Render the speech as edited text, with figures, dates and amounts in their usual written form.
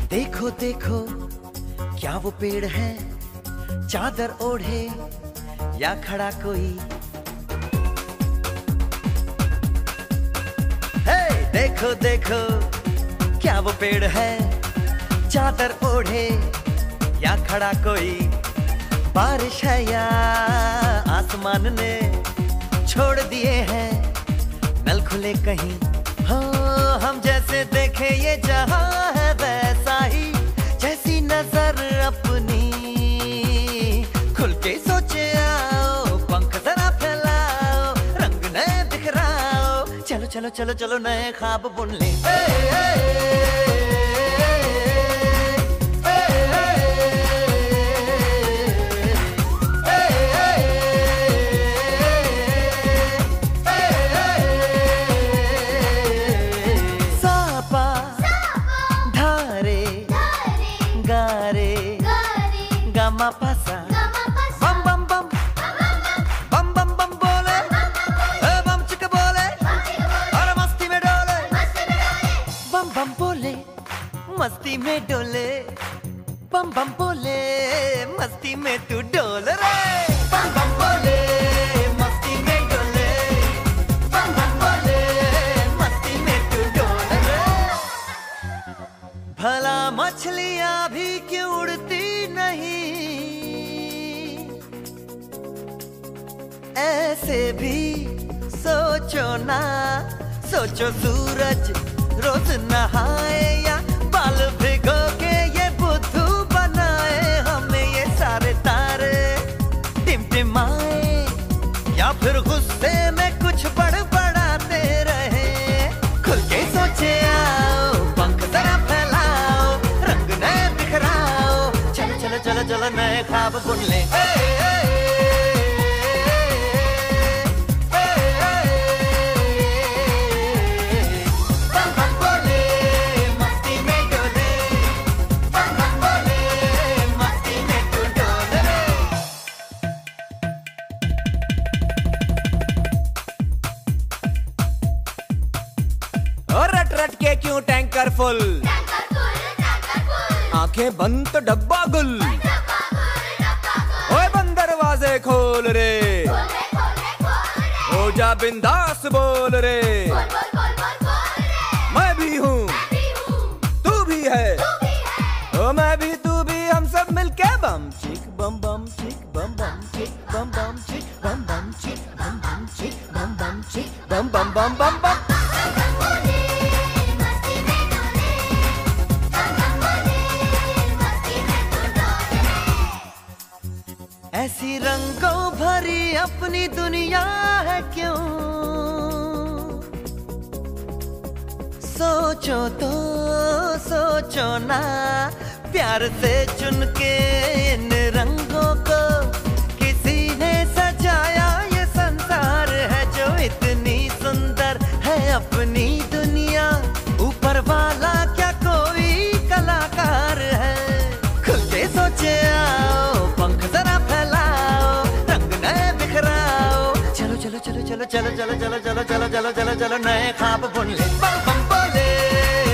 देखो देखो क्या वो पेड़ है, चादर ओढ़े या खड़ा कोई। हे देखो देखो क्या वो पेड़ है, चादर ओढ़े या खड़ा कोई। बारिश है या आसमान ने छोड़ दिए हैं नल खुले कहीं। हो हम जैसे देखे ये जहां है वैसा ही, जैसी नजर अपनी खुल के सोचे आओ। पंख जरा फैलाओ, रंग नए बिखराओ। चलो चलो चलो चलो नए ख्वाब बुन ले। Gama pasa, bam bam bam, bam bam bam बोले, bam चिक बोले, और मस्ती में डोले, bam bam बोले, मस्ती में डोले, bam bam बोले, मस्ती में तू डोल रे। bam bam बोले, मस्ती में डोले, bam bam बोले, मस्ती में तू डोल रे। भला मछलियां भी क्यों उड़ती नहीं, ऐसे भी सोचो ना। सोचो सूरज रोज नहाए या बाल भिगो के ये बुद्धू बनाए। हमें ये सारे तारे टिमटिमाए या फिर गुस्से में कुछ बड़बड़ाते रहे। खुल के सोचे आओ, पंख जरा फैलाओ, रंग नए बिखराओ। चलो चलो चलो चलो नए ख्वाब बुन ले। रट रट के क्यों टैंकर फुल, आंखें बंद तो डब्बा गुल। ओए बंद दरवाजे खोल रे, हो जा बिंदास बोल रे। मैं भी हूँ तू भी है, ओ मैं भी तू भी, हम सब मिलके बम चिक बम बम चिक बम बम चिक बम बम चिक बम बम चिक बम बम चिक बम बम चिक बम बम बम बम बम। ऐसी रंगों भरी अपनी दुनिया है क्यों, सोचो तो सोचो ना। प्यार से चुन के इन रंगों को किसी ने सजाया। ये संसार है जो इतनी सुंदर है अपनी दुनिया। ऊपर वाला क्या कोई कलाकार है। खुल के सोचे आओ, पंख जरा फैलाओ, रंग नए बिखराओ। चलो चलो चलो चलो चलो चलो चलो चलो चलो चलो चलो चलो नए ख्वाब बुन ले। बम बम बोले